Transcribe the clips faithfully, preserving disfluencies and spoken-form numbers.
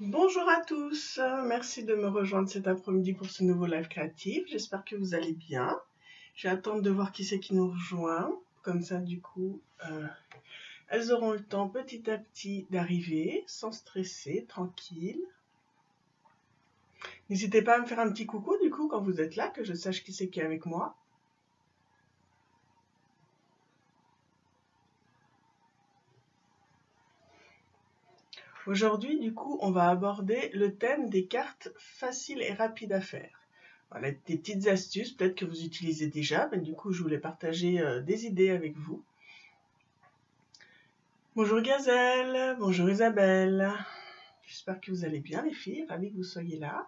Bonjour à tous, merci de me rejoindre cet après-midi pour ce nouveau live créatif. J'espère que vous allez bien. Je vais attendre de voir qui c'est qui nous rejoint. Comme ça, du coup, euh, elles auront le temps petit à petit d'arriver, sans stresser, tranquille. N'hésitez pas à me faire un petit coucou, du coup, quand vous êtes là, que je sache qui c'est qui est avec moi. Aujourd'hui, du coup, on va aborder le thème des cartes faciles et rapides à faire. Voilà, des petites astuces, peut-être que vous utilisez déjà, mais du coup, je voulais partager euh, des idées avec vous. Bonjour Gazelle, bonjour Isabelle. J'espère que vous allez bien les filles, ravie que vous soyez là.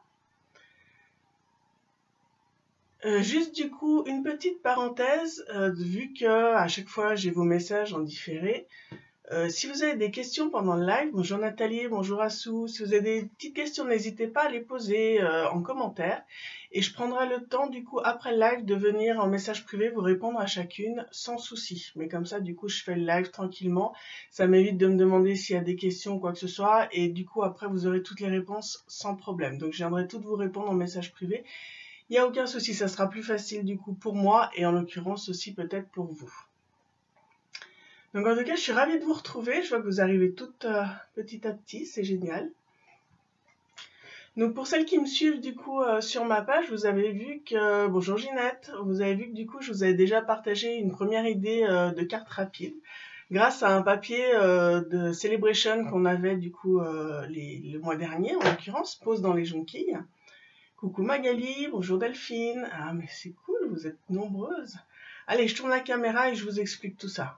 Euh, juste du coup, une petite parenthèse, euh, vu que à chaque fois j'ai vos messages en différé. Euh, si vous avez des questions pendant le live, bonjour Nathalie, bonjour Assou, si vous avez des petites questions, n'hésitez pas à les poser euh, en commentaire et je prendrai le temps du coup après le live de venir en message privé vous répondre à chacune sans souci. Mais comme ça du coup je fais le live tranquillement, ça m'évite de me demander s'il y a des questions ou quoi que ce soit et du coup après vous aurez toutes les réponses sans problème. Donc je viendrai toutes vous répondre en message privé. Il n'y a aucun souci, ça sera plus facile du coup pour moi et en l'occurrence aussi peut-être pour vous. Donc en tout cas, je suis ravie de vous retrouver. Je vois que vous arrivez toutes euh, petit à petit, c'est génial. Donc pour celles qui me suivent du coup euh, sur ma page, vous avez vu que, bonjour Ginette, vous avez vu que du coup je vous avais déjà partagé une première idée euh, de carte rapide grâce à un papier euh, de Celebration qu'on avait du coup euh, les, le mois dernier, en l'occurrence, pose dans les jonquilles. Coucou Magali, bonjour Delphine. Ah mais c'est cool, vous êtes nombreuses. Allez, je tourne la caméra et je vous explique tout ça.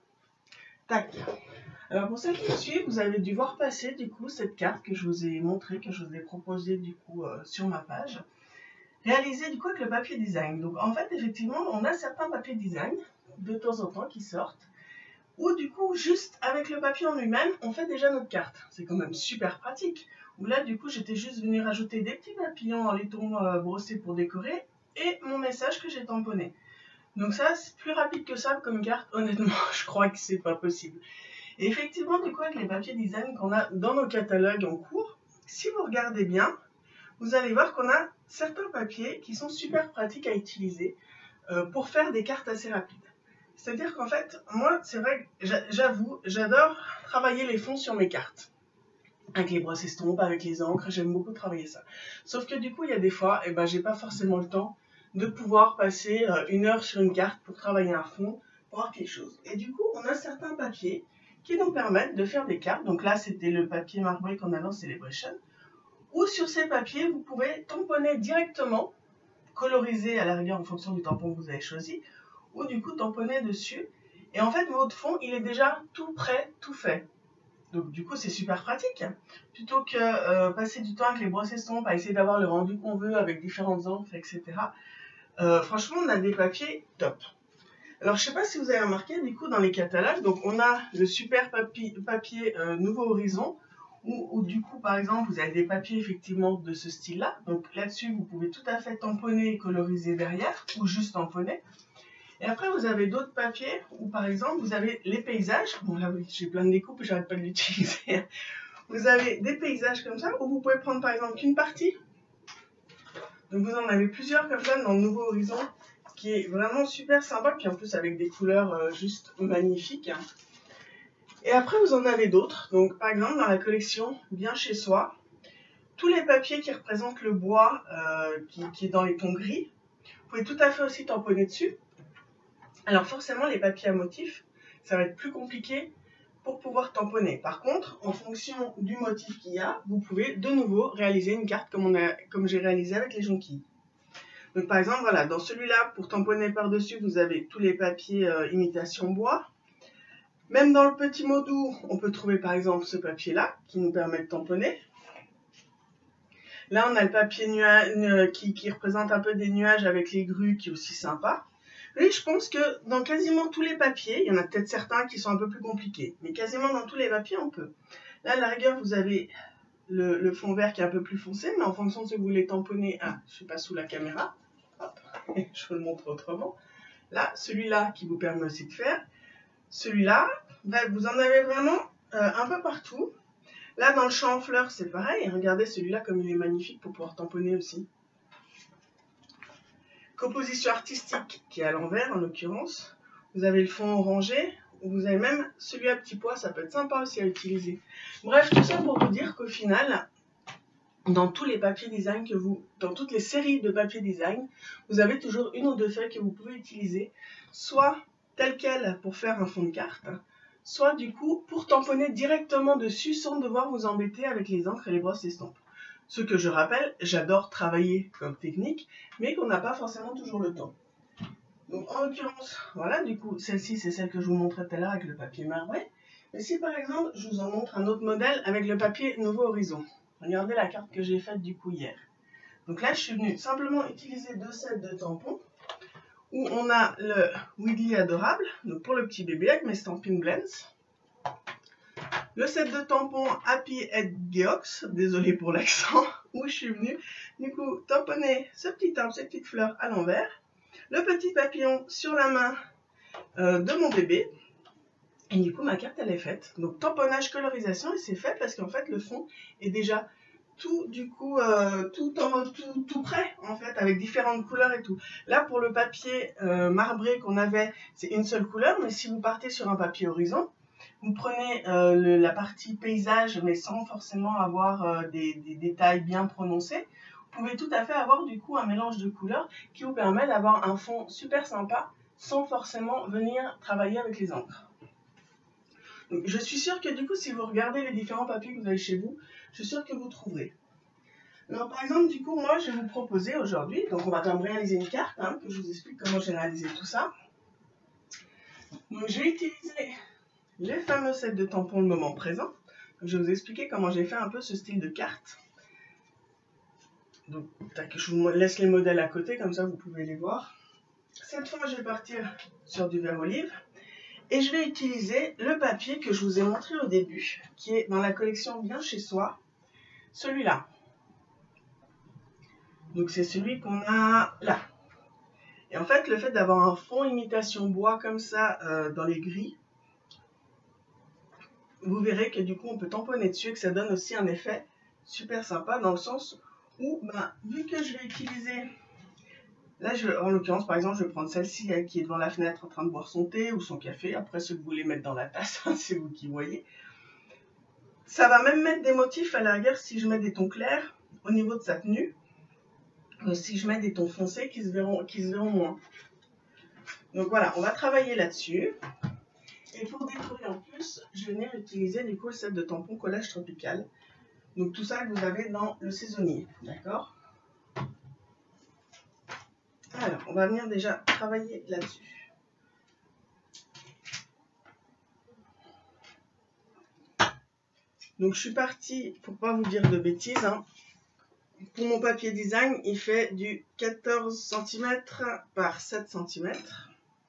Tac. Alors pour celles qui me suivent, vous avez dû voir passer du coup cette carte que je vous ai montrée, que je vous ai proposée du coup euh, sur ma page, réalisée du coup avec le papier design. Donc en fait effectivement on a certains papiers design de temps en temps qui sortent, ou du coup juste avec le papier en lui-même on fait déjà notre carte. C'est quand même super pratique. Où là du coup j'étais juste venue rajouter des petits papillons en laiton euh, brossés pour décorer et mon message que j'ai tamponné. Donc ça c'est plus rapide que ça comme carte, honnêtement je crois que c'est pas possible. Et effectivement, du coup, avec les papiers design qu'on a dans nos catalogues en cours, si vous regardez bien, vous allez voir qu'on a certains papiers qui sont super pratiques à utiliser euh, pour faire des cartes assez rapides. C'est-à-dire qu'en fait, moi, c'est vrai que j'avoue, j'adore travailler les fonds sur mes cartes. Avec les brosses estompes, avec les encres, j'aime beaucoup travailler ça. Sauf que du coup, il y a des fois, eh ben, j'ai pas forcément le temps de pouvoir passer euh, une heure sur une carte pour travailler un fond, pour avoir quelque chose. Et du coup, on a certains papiers qui nous permettent de faire des cartes. Donc là, c'était le papier marbré qu'on a dans Celebration. Ou sur ces papiers, vous pouvez tamponner directement, coloriser à la rigueur en fonction du tampon que vous avez choisi, ou du coup tamponner dessus. Et en fait, votre fond, il est déjà tout prêt, tout fait. Donc du coup, c'est super pratique. Plutôt que euh, passer du temps avec les brosses estompes à essayer d'avoir le rendu qu'on veut avec différentes encres, et cetera. Euh, franchement, on a des papiers top. Alors, je ne sais pas si vous avez remarqué, du coup, dans les catalogues, donc on a le super papier, papier euh, Nouveau Horizon, où, où du coup, par exemple, vous avez des papiers effectivement de ce style-là. Donc là-dessus, vous pouvez tout à fait tamponner et coloriser derrière, ou juste tamponner. Et après, vous avez d'autres papiers où, par exemple, vous avez les paysages. Bon, là, oui, j'ai plein de découpes et j'arrête pas de l'utiliser. Vous avez des paysages comme ça, où vous pouvez prendre, par exemple, qu'une partie. Donc, vous en avez plusieurs comme ça dans le Nouveau Horizon, qui est vraiment super sympa, puis en plus avec des couleurs euh, juste magnifiques. Et après, vous en avez d'autres. Donc, par exemple, dans la collection Bien chez soi, tous les papiers qui représentent le bois euh, qui, qui est dans les tons gris, vous pouvez tout à fait aussi tamponner dessus. Alors forcément, les papiers à motifs, ça va être plus compliqué pour pouvoir tamponner. Par contre, en fonction du motif qu'il y a, vous pouvez de nouveau réaliser une carte comme, on a, comme j'ai réalisé avec les jonquilles. Donc par exemple, voilà, dans celui-là, pour tamponner par-dessus, vous avez tous les papiers euh, imitation bois. Même dans le petit mot doux, on peut trouver par exemple ce papier-là, qui nous permet de tamponner. Là, on a le papier nuage qui, qui représente un peu des nuages avec les grues, qui est aussi sympa. Oui, je pense que dans quasiment tous les papiers, il y en a peut-être certains qui sont un peu plus compliqués, mais quasiment dans tous les papiers, on peut. Là, à la rigueur, vous avez le, le fond vert qui est un peu plus foncé, mais en fonction de ce que vous voulez tamponner, ah, je ne suis pas sous la caméra, hop, je vous le montre autrement. Là, celui-là qui vous permet aussi de faire. Celui-là, ben, vous en avez vraiment euh, un peu partout. Là, dans le champ en fleurs, c'est pareil. Regardez celui-là comme il est magnifique pour pouvoir tamponner aussi. Composition artistique qui est à l'envers en l'occurrence. Vous avez le fond orangé. Vous avez même celui à petits pois, ça peut être sympa aussi à utiliser. Bref, tout ça pour vous dire qu'au final, dans tous les papiers design que vous, dans toutes les séries de papier design, vous avez toujours une ou deux feuilles que vous pouvez utiliser, soit telles quelles pour faire un fond de carte, soit du coup pour tamponner directement dessus sans devoir vous embêter avec les encres et les brosses estampes. Ce que je rappelle, j'adore travailler comme technique, mais qu'on n'a pas forcément toujours le temps. Donc en l'occurrence, voilà, du coup, celle-ci c'est celle que je vous montrais tout à l'heure avec le papier marbré. Mais si par exemple, je vous en montre un autre modèle avec le papier Nouveau Horizon. Regardez la carte que j'ai faite du coup hier. Donc là, je suis venue simplement utiliser deux sets de tampons où on a le Willy Adorable, donc pour le petit bébé avec mes Stampin' Blends. Le set de tampons Happy Head Geox, désolé pour l'accent, où je suis venue du coup tamponner ce petit arbre, ces petites fleurs à l'envers. Le petit papillon sur la main euh, de mon bébé. Et du coup, ma carte, elle est faite. Donc, tamponnage, colorisation, et c'est fait parce qu'en fait, le fond est déjà tout, du coup, euh, tout, en, tout, tout prêt, en fait, avec différentes couleurs et tout. Là, pour le papier euh, marbré qu'on avait, c'est une seule couleur, mais si vous partez sur un papier horizon, vous prenez euh, le, la partie paysage, mais sans forcément avoir euh, des, des détails bien prononcés, vous pouvez tout à fait avoir du coup un mélange de couleurs qui vous permet d'avoir un fond super sympa sans forcément venir travailler avec les encres. Donc, je suis sûre que du coup, si vous regardez les différents papiers que vous avez chez vous, je suis sûre que vous trouverez. Alors par exemple, du coup, moi, je vais vous proposer aujourd'hui, donc on va quand même réaliser une carte, hein, que je vous explique comment j'ai réalisé tout ça. Donc j'ai utilisé les fameux sets de tampons le moment présent. Donc, je vais vous expliquer comment j'ai fait un peu ce style de carte. Donc, je vous laisse les modèles à côté, comme ça vous pouvez les voir. Cette fois, je vais partir sur du verre olive. Et je vais utiliser le papier que je vous ai montré au début, qui est dans la collection Bien Chez Soi, celui-là. Donc c'est celui qu'on a là. Et en fait, le fait d'avoir un fond imitation bois comme ça euh, dans les gris, vous verrez que du coup on peut tamponner dessus et que ça donne aussi un effet super sympa dans le sens où, ben, vu que je vais utiliser... Là, je, en l'occurrence, par exemple, je vais prendre celle-ci qui est devant la fenêtre en train de boire son thé ou son café. Après, ce que vous voulez mettre dans la tasse, c'est vous qui voyez. Ça va même mettre des motifs à la rigueur si je mets des tons clairs au niveau de sa tenue. Euh, si je mets des tons foncés qui se verront, qui se verront moins. Donc voilà, on va travailler là-dessus. Et pour décorer en plus, je vais venir utiliser du coup le set de tampons collage tropical. Donc tout ça que vous avez dans le saisonnier. D'accord ? Alors, on va venir déjà travailler là-dessus. Donc je suis partie, pour pas vous dire de bêtises, hein, pour mon papier design, il fait du quatorze centimètres par sept centimètres.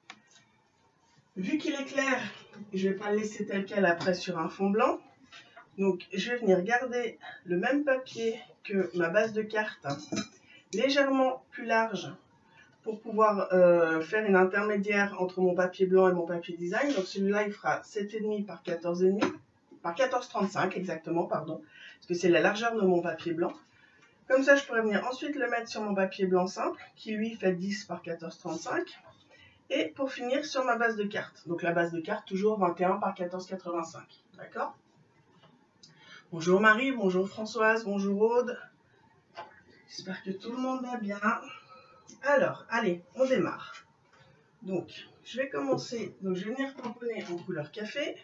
Vu qu'il est clair, je ne vais pas le laisser tel quel après sur un fond blanc. Donc je vais venir garder le même papier que ma base de carte, légèrement plus large, pour pouvoir euh, faire une intermédiaire entre mon papier blanc et mon papier design. Donc celui-là, il fera sept virgule cinq par quatorze virgule cinq, par quatorze virgule trente-cinq exactement, pardon, parce que c'est la largeur de mon papier blanc. Comme ça, je pourrais venir ensuite le mettre sur mon papier blanc simple, qui lui fait dix par quatorze virgule trente-cinq. Et pour finir, sur ma base de carte. Donc la base de carte, toujours vingt et un par quatorze virgule quatre-vingt-cinq. D'accord ? Bonjour Marie, bonjour Françoise, bonjour Aude. J'espère que tout le monde va bien. Alors, allez, on démarre. Donc, je vais commencer. Donc, je vais venir tamponner en couleur café.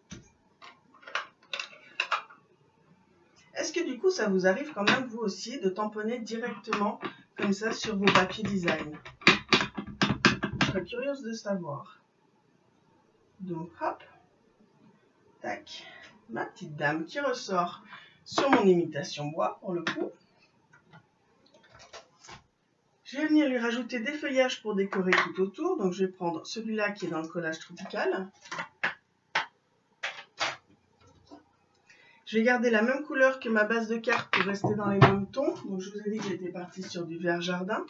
Est-ce que du coup, ça vous arrive quand même, vous aussi, de tamponner directement comme ça sur vos papiers design? Je serais curieuse de savoir. Donc, hop, tac, ma petite dame qui ressort sur mon imitation bois, pour le coup. Je vais venir lui rajouter des feuillages pour décorer tout autour. Donc, je vais prendre celui-là qui est dans le collage tropical. Je vais garder la même couleur que ma base de carte pour rester dans les mêmes tons. Donc, je vous ai dit que j'étais partie sur du vert jardin.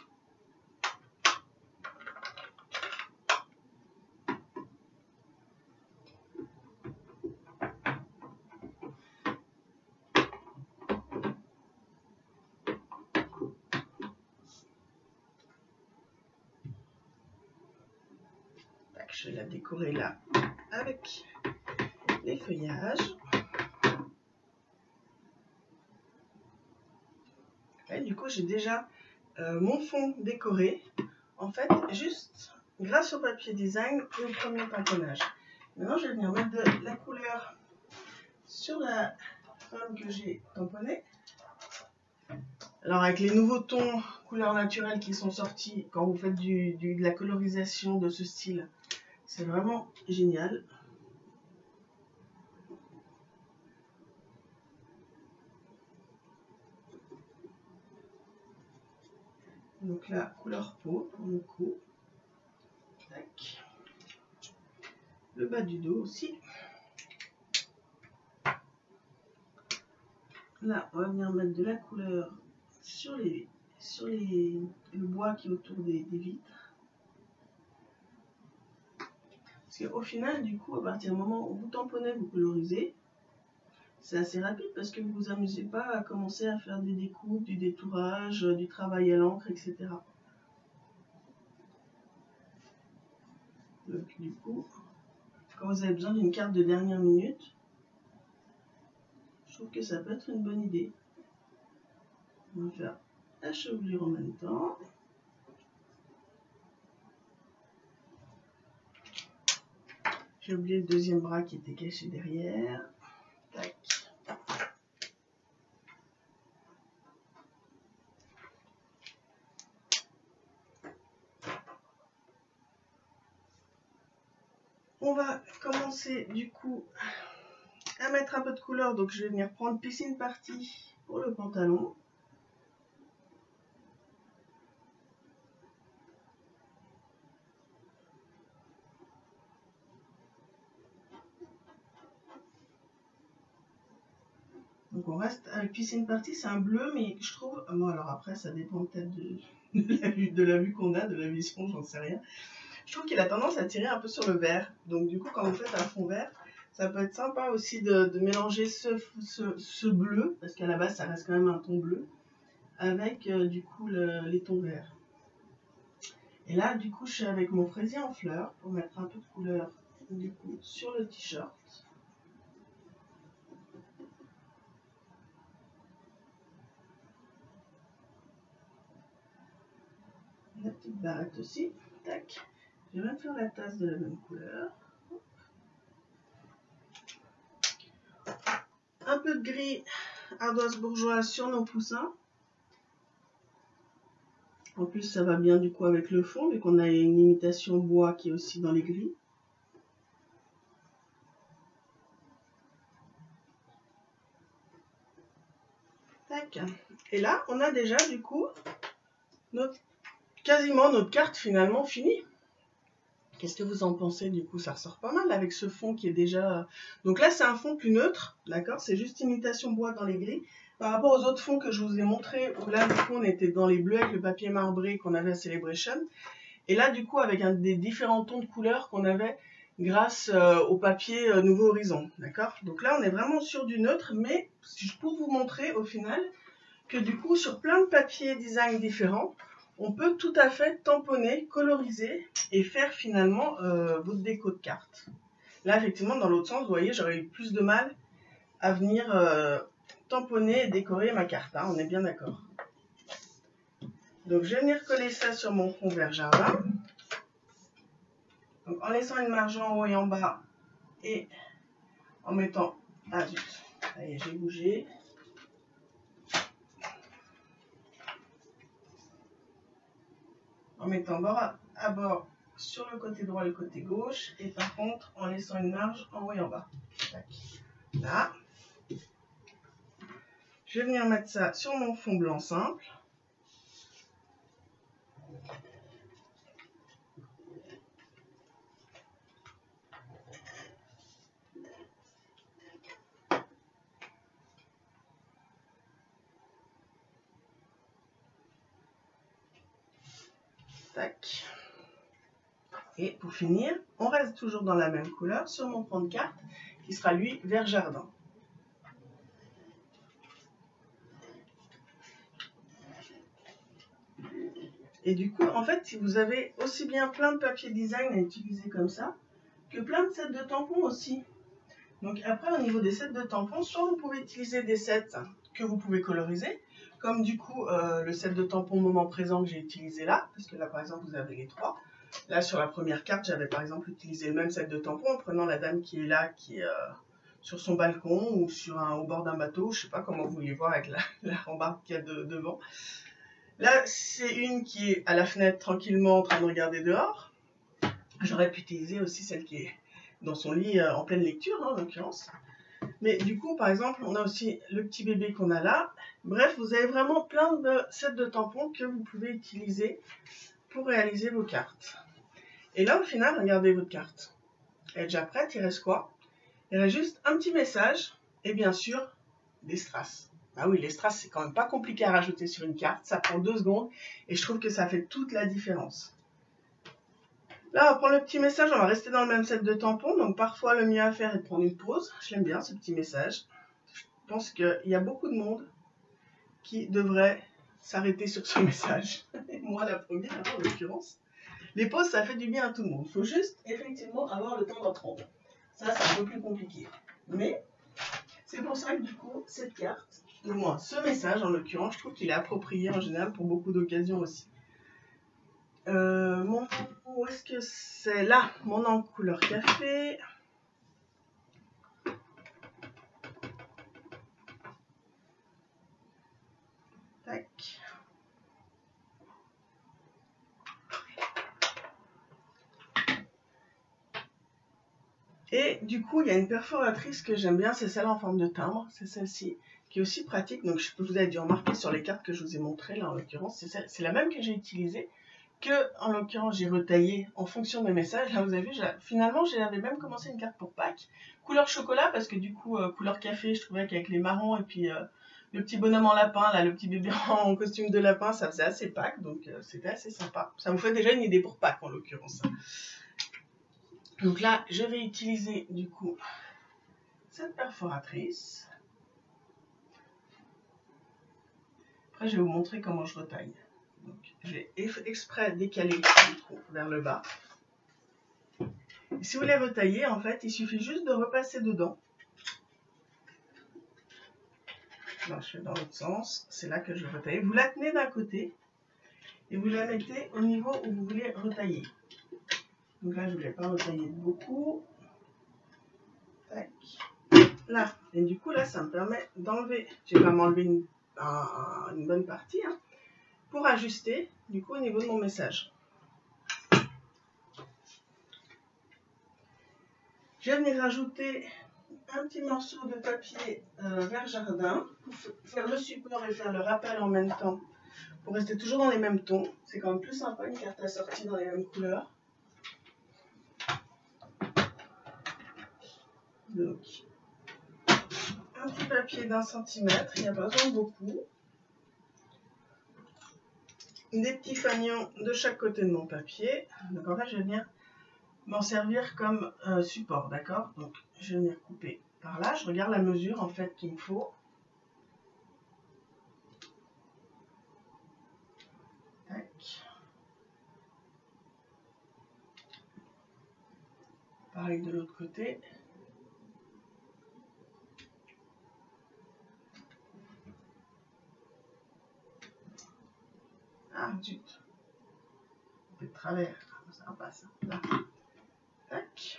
je vais la décorer là avec les feuillages. Et du coup, j'ai déjà euh, mon fond décoré. En fait, juste grâce au papier design et au premier tamponnage. Maintenant, je vais venir mettre de la couleur sur la femme que j'ai tamponnée. Alors, avec les nouveaux tons couleurs naturelles qui sont sortis quand vous faites du, du, de la colorisation de ce style, c'est vraiment génial. Donc là, couleur peau pour le cou. Tac. Le bas du dos aussi. Là, on va venir mettre de la couleur sur les sur les le bois qui est autour des, des vitres. Parce qu'au final, du coup, à partir du moment où vous tamponnez, vous colorisez, c'est assez rapide parce que vous ne vous amusez pas à commencer à faire des découpes, du détourage, du travail à l'encre, et cetera. Donc du coup, quand vous avez besoin d'une carte de dernière minute, je trouve que ça peut être une bonne idée. On va faire la chevelure en même temps. J'ai oublié le deuxième bras qui était caché derrière. Tac. On va commencer du coup à mettre un peu de couleur. Donc je vais venir prendre Piscine Party pour le pantalon. Donc on reste avec Piscine Party, c'est un bleu, mais je trouve... Bon alors après ça dépend peut-être de, de la vue, de la vue qu'on a, de la vision, j'en sais rien. Je trouve qu'il a tendance à tirer un peu sur le vert. Donc du coup quand vous faites un fond vert, ça peut être sympa aussi de, de mélanger ce, ce, ce bleu, parce qu'à la base ça reste quand même un ton bleu, avec euh, du coup le, les tons verts. Et là du coup je suis avec mon fraisier en fleurs pour mettre un peu de couleur du coup sur le t-shirt. La petite barrette aussi. Tac. Je vais même faire la tasse de la même couleur. Un peu de gris ardoise bourgeoise sur nos poussins. En plus, ça va bien du coup avec le fond, vu qu'on a une imitation bois qui est aussi dans les gris. Tac. Et là, on a déjà du coup notre, quasiment notre carte finalement finie. Qu'est-ce que vous en pensez du coup? Ça ressort pas mal avec ce fond qui est déjà... Donc là, c'est un fond plus neutre, d'accord? C'est juste imitation bois dans les gris. Par rapport aux autres fonds que je vous ai montrés, où là, du coup, on était dans les bleus avec le papier marbré qu'on avait à Celebration. Et là, du coup, avec un des différents tons de couleurs qu'on avait grâce euh, au papier euh, Nouveau Horizon, d'accord? Donc là, on est vraiment sur du neutre, mais pour vous montrer au final que du coup, sur plein de papiers design différents, on peut tout à fait tamponner, coloriser et faire finalement euh, votre déco de carte. Là, effectivement, dans l'autre sens, vous voyez, j'aurais eu plus de mal à venir euh, tamponner et décorer ma carte. Hein, on est bien d'accord. Donc, je vais venir coller ça sur mon fond vert jardin. Donc, en laissant une marge en haut et en bas et en mettant... Ah zut, ça y est, j'ai bougé. En mettant bord à, à bord sur le côté droit et le côté gauche, et par contre en laissant une marge en haut et en bas. Tac. Là. Je vais venir mettre ça sur mon fond blanc simple. Tac. Et pour finir, on reste toujours dans la même couleur sur mon fond de carte, qui sera lui vert jardin. Et du coup, en fait, si vous avez aussi bien plein de papier design à utiliser comme ça, que plein de sets de tampons aussi. Donc après, au niveau des sets de tampons, soit vous pouvez utiliser des sets que vous pouvez coloriser, comme du coup euh, le set de tampons moment présent que j'ai utilisé là, parce que là par exemple vous avez les trois. Là sur la première carte, j'avais par exemple utilisé le même set de tampons en prenant la dame qui est là, qui est euh, sur son balcon ou sur un, au bord d'un bateau, je sais pas comment vous voulez voir avec la, la rambarde qu'il y a de, devant. Là c'est une qui est à la fenêtre tranquillement en train de regarder dehors. J'aurais pu utiliser aussi celle qui est dans son lit euh, en pleine lecture, hein, en l'occurrence. Mais du coup, par exemple, on a aussi le petit bébé qu'on a là. Bref, vous avez vraiment plein de sets de tampons que vous pouvez utiliser pour réaliser vos cartes. Et là, au final, regardez votre carte. Elle est déjà prête, il reste quoi? Il reste juste un petit message et bien sûr, des strass. Ah oui, les strass, c'est quand même pas compliqué à rajouter sur une carte. Ça prend deux secondes et je trouve que ça fait toute la différence. Là, on va prendre le petit message, on va rester dans le même set de tampons. Donc parfois, le mieux à faire est de prendre une pause. Je l'aime bien, ce petit message. Je pense qu'il y a beaucoup de monde qui devrait s'arrêter sur ce message. Et moi, la première, hein, en l'occurrence. Les pauses, ça fait du bien à tout le monde. Il faut juste, effectivement, avoir le temps d'en prendre. Ça, c'est un peu plus compliqué. Mais c'est pour ça que, du coup, cette carte, ou moins ce message, en l'occurrence, je trouve qu'il est approprié en général pour beaucoup d'occasions aussi. Euh, mon, où est-ce que c'est? Là, mon encre couleur café. Tac. Et du coup, il y a une perforatrice que j'aime bien, c'est celle en forme de timbre, c'est celle-ci, qui est aussi pratique. Donc, je, vous avez dû remarquer sur les cartes que je vous ai montrées, là, en l'occurrence, c'est la même que j'ai utilisée, que, en l'occurrence, j'ai retaillé en fonction des messages. Là, vous avez vu, finalement, j'avais même commencé une carte pour Pâques, couleur chocolat, parce que du coup, euh, couleur café, je trouvais qu'avec les marrons et puis euh, le petit bonhomme en lapin, là, le petit bébé en costume de lapin, ça faisait assez Pâques, donc euh, c'était assez sympa. Ça vous fait déjà une idée pour Pâques, en l'occurrence. Donc là, je vais utiliser, du coup, cette perforatrice. Après, je vais vous montrer comment je retaille. Donc, j'ai exprès décalé le trou vers le bas. Et si vous voulez retailler, en fait, il suffit juste de repasser dedans. Non, je fais dans l'autre sens. C'est là que je retaille. Vous la tenez d'un côté et vous la mettez au niveau où vous voulez retailler. Donc là, je ne voulais pas retailler beaucoup. Tac. Là. Et du coup, là, ça me permet d'enlever. Je vais pas m'enlever une, un, une bonne partie. Hein, pour ajuster, du coup, au niveau de mon message. Je vais venir rajouter un petit morceau de papier euh, vert jardin pour faire le support et faire le rappel en même temps. Pour rester toujours dans les mêmes tons. C'est quand même plus sympa, une carte assortie dans les mêmes couleurs. Donc, un petit papier d'un centimètre, il n'y a pas besoin de beaucoup. Des petits fanions de chaque côté de mon papier. Donc en fait, je vais venir m'en servir comme euh, support, d'accord? Donc, je vais venir couper par là. Je regarde la mesure en fait qu'il me faut. Tac. Pareil de l'autre côté. Ah, zut. De travers. Ça passe. Là. Tac.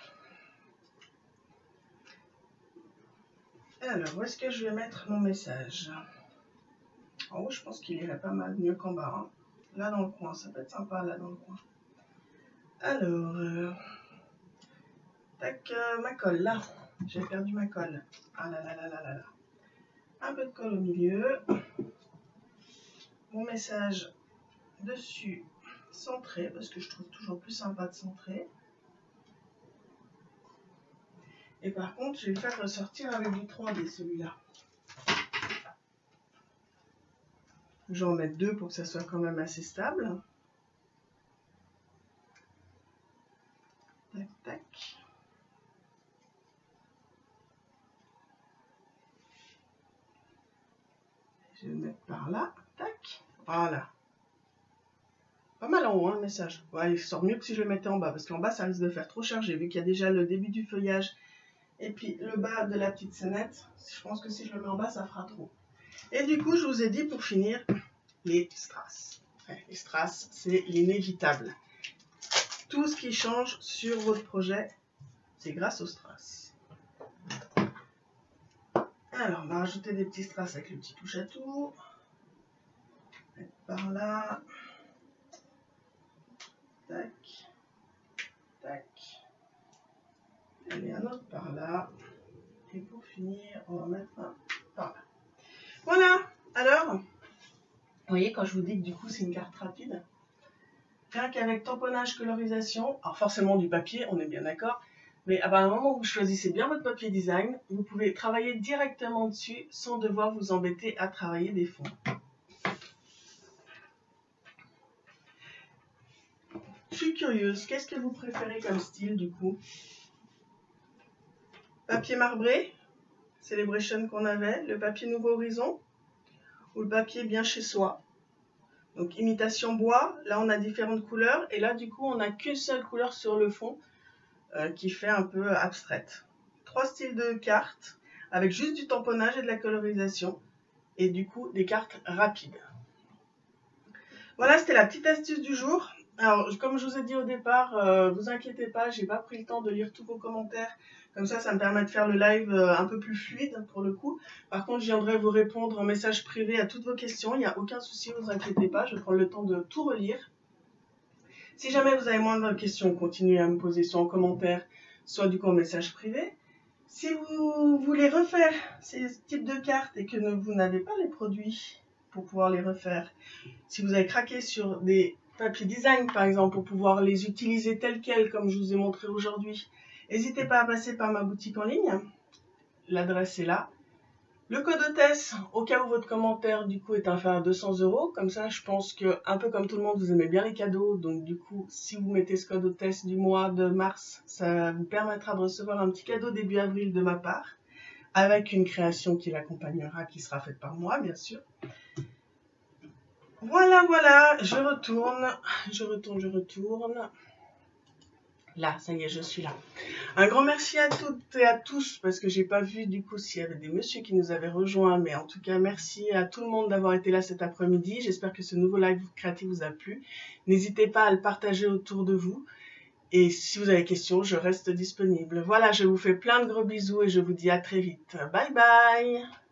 Alors, où est-ce que je vais mettre mon message? En haut, je pense qu'il irait pas mal mieux qu'en bas. Hein. Là, dans le coin. Ça peut être sympa, là, dans le coin. Alors, euh, tac, euh, ma colle, là. J'ai perdu ma colle. Ah là là là là là là. Un peu de colle au milieu. Mon message dessus, centré, parce que je trouve toujours plus sympa de centrer. Et par contre, je vais le faire ressortir avec du trois D, celui-là. Je vais en mettre deux pour que ça soit quand même assez stable. Tac, tac. Je vais le mettre par là. Tac. Voilà. Pas mal en haut, hein, le message. Ouais, il sort mieux que si je le mettais en bas, parce qu'en bas, ça risque de faire trop chargé, vu qu'il y a déjà le début du feuillage et puis le bas de la petite scénette. Je pense que si je le mets en bas, ça fera trop. Et du coup, je vous ai dit pour finir, les strass. Ouais, les strass, c'est l'inévitable. Tout ce qui change sur votre projet, c'est grâce aux strass. Alors, on va rajouter des petits strass avec le petit touche à tout. Par là. Tac. Tac. Et un autre par là. Et pour finir, on va mettre un par là. Voilà. Alors, vous voyez, quand je vous dis que du coup, c'est une carte rapide, rien qu'avec tamponnage, colorisation, alors forcément du papier, on est bien d'accord, mais à partir du moment où vous choisissez bien votre papier design, vous pouvez travailler directement dessus sans devoir vous embêter à travailler des fonds. Je suis curieuse, qu'est-ce que vous préférez comme style du coup? Papier marbré, Celebration qu'on avait, le papier Nouveau Horizon, ou le papier bien chez soi? Donc imitation bois, là on a différentes couleurs, et là du coup on n'a qu'une seule couleur sur le fond, euh, qui fait un peu abstraite. Trois styles de cartes, avec juste du tamponnage et de la colorisation, et du coup des cartes rapides. Voilà, c'était la petite astuce du jour. Alors, comme je vous ai dit au départ, euh, vous inquiétez pas, j'ai pas pris le temps de lire tous vos commentaires. Comme ça, ça me permet de faire le live euh, un peu plus fluide pour le coup. Par contre, je viendrai vous répondre en message privé à toutes vos questions. Il n'y a aucun souci, vous inquiétez pas, je vais prendre le temps de tout relire. Si jamais vous avez moins de questions, continuez à me poser soit en commentaire, soit du coup en message privé. Si vous voulez refaire ces types de cartes et que vous n'avez pas les produits pour pouvoir les refaire, si vous avez craqué sur des papiers design par exemple pour pouvoir les utiliser tels quels comme je vous ai montré aujourd'hui, n'hésitez pas à passer par ma boutique en ligne, l'adresse est là. Le code hôtesse, au cas où votre commentaire du coup est inférieur à deux cents euros, comme ça je pense que un peu comme tout le monde vous aimez bien les cadeaux, donc du coup si vous mettez ce code hôtesse du mois de mars, ça vous permettra de recevoir un petit cadeau début avril de ma part, avec une création qui l'accompagnera, qui sera faite par moi bien sûr. Voilà, voilà, je retourne, je retourne, je retourne. Là, ça y est, je suis là. Un grand merci à toutes et à tous, parce que j'ai pas vu du coup s'il y avait des messieurs qui nous avaient rejoints, mais en tout cas, merci à tout le monde d'avoir été là cet après-midi. J'espère que ce nouveau live créatif vous a plu. N'hésitez pas à le partager autour de vous. Et si vous avez des questions, je reste disponible. Voilà, je vous fais plein de gros bisous et je vous dis à très vite. Bye bye!